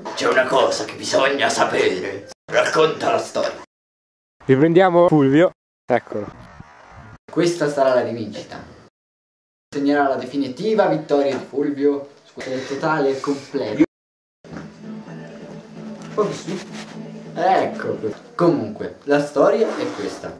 C'è una cosa che bisogna sapere. Racconta la storia. Riprendiamo Fulvio. Eccolo. Questa sarà la rivincita. Segnerà la definitiva vittoria di Fulvio. Il totale e completo. Oh, sì. Ecco. Comunque, la storia è questa.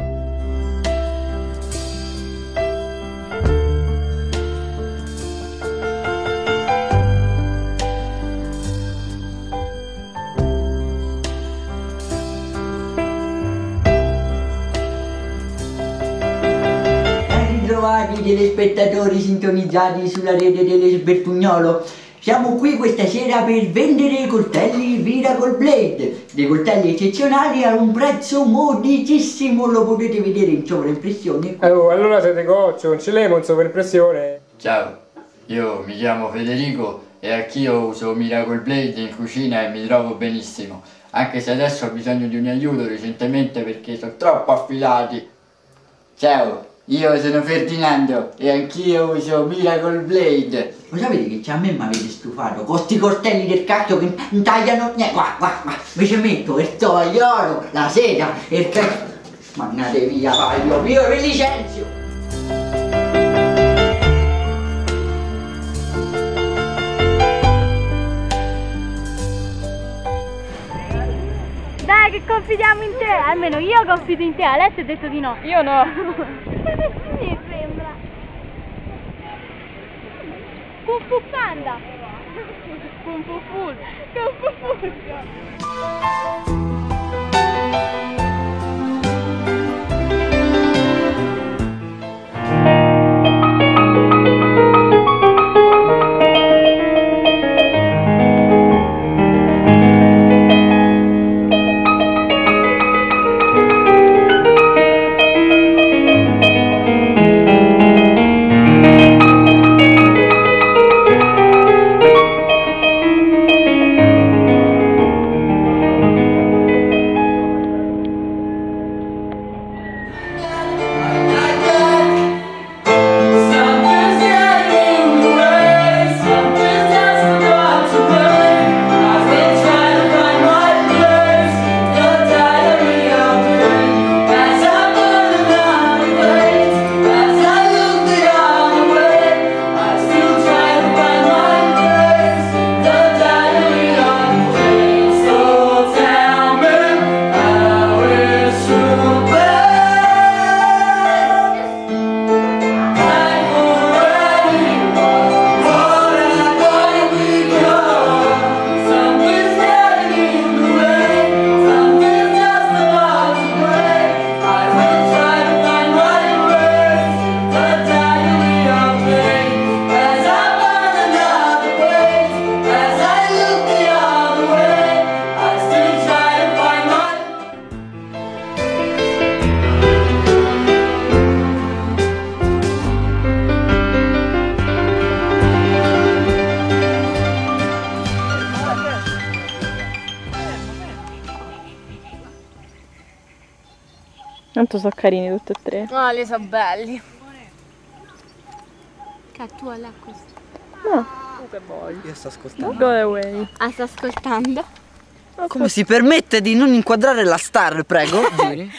Ritrovati telespettatori sintonizzati sulla rete dell'Esbertugnolo. Siamo qui questa sera per vendere i coltelli Miracle Blade, dei coltelli eccezionali a un prezzo modestissimo, lo potete vedere in sovraimpressione. Allora siete goccio, non ce l'emo in sovraimpressione. Ciao, io mi chiamo Federico e anch'io uso Miracle Blade in cucina e mi trovo benissimo, anche se adesso ho bisogno di un aiuto recentemente perché sono troppo affilati. Ciao, io sono Ferdinando e anch'io uso Miracle Blade. Lo sapete che a me mi avete stufato con sti coltelli del cacchio che non tagliano niente, qua, mi ci metto il toiolo, la seta, il cacchio. Mannate via, paio, io vi licenzio. Dai che confidiamo in te, almeno io confido in te, Alessio ha detto di no. Io no. Mi sembra. Kung Fu Panda. Kung Fu Full. Kung Fu Full. Tanto sono carini tutti e tre. No, li so belli. Che tu là questo. No. Che voglio? Io sto ascoltando. Go away. Ah, sta ascoltando? Come si permette di non inquadrare la star, prego? Giri.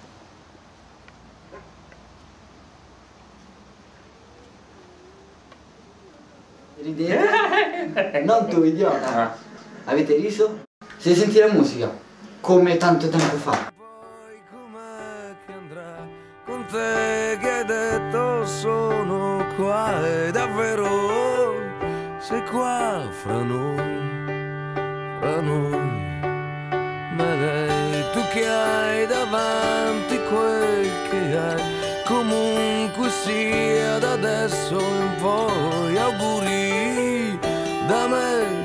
Ridete? Non tu idiota. Avete riso? Se senti la musica, come tanto tempo fa. Con te che hai detto sono qua e davvero sei qua fra noi, ma lei tu che hai davanti quel che hai, comunque sia da adesso in poi auguri da me,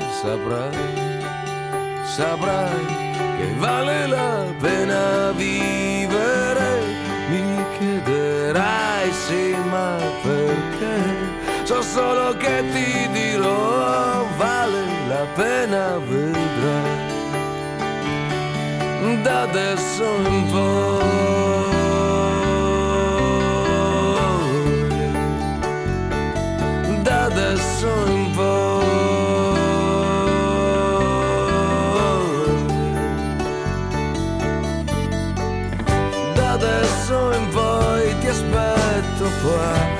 saprai che vale la pena vivere. Mi chiederai sì, ma perché? So solo che ti dirò, vale la pena, vedrai. Da adesso in poi, da adesso in poi. qua.